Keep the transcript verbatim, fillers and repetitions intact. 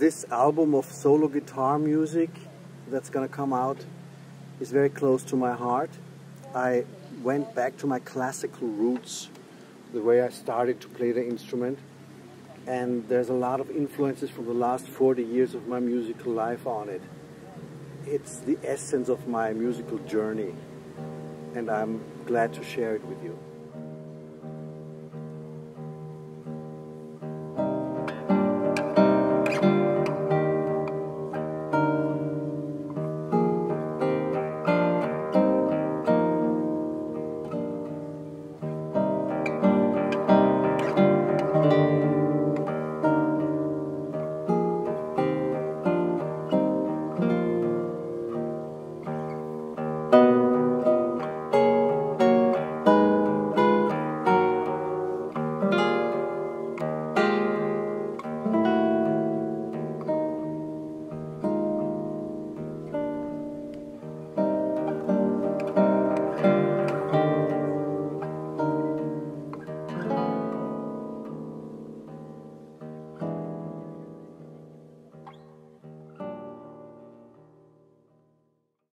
this album of solo guitar music that's gonna come out is very close to my heart. I went back to my classical roots, the way I started to play the instrument, and there's a lot of influences from the last forty years of my musical life on it. It's the essence of my musical journey, and I'm glad to share it with you.